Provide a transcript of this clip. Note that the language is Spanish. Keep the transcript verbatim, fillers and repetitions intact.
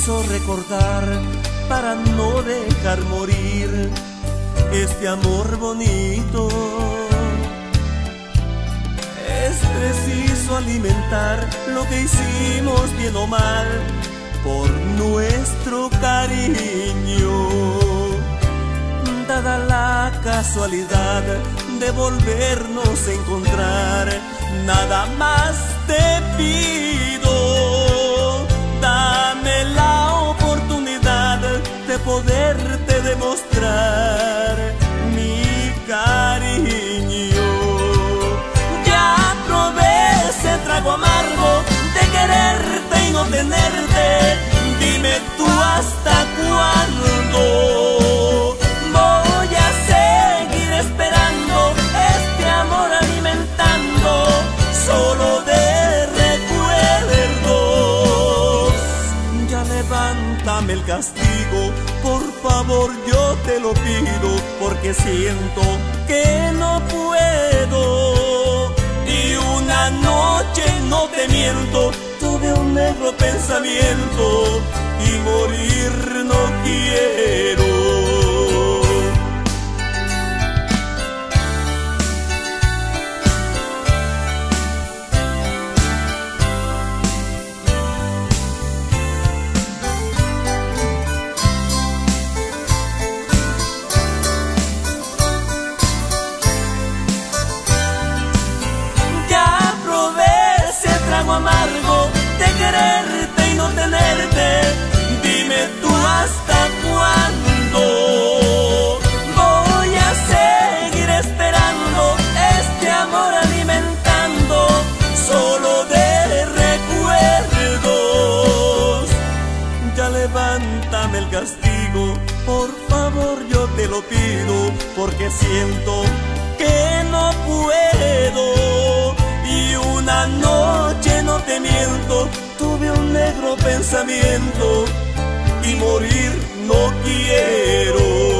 preciso recordar para no dejar morir este amor bonito. Es preciso alimentar lo que hicimos bien o mal por nuestro cariño. Dada la casualidad de volvernos a encontrar, nada más te pido, dame la oportunidad de poderte demostrar mi cariño. Ya probé ese trago amargo de quererte y no tenerte, dime tú hasta cuándo voy a seguir esperando este amor alimentando solo de recuerdos. Ya levántame el castigo, por favor yo te lo pido, porque siento que no puedo. Y una noche, no te miento, tuve un negro pensamiento y morir no quiero. Amargo de quererte y no tenerte, dime tú hasta cuándo voy a seguir esperando este amor alimentando solo de recuerdos. Ya levántame el castigo, por favor yo te lo pido, porque siento que no puedo. Y una noche, no te miento, tuve un negro pensamiento y morir no quiero.